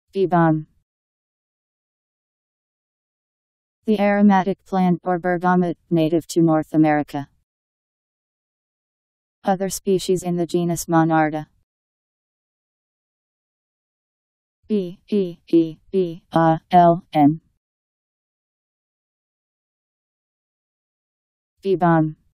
balm. The aromatic plant or bergamot, native to North America. Other species in the genus Monarda. balm.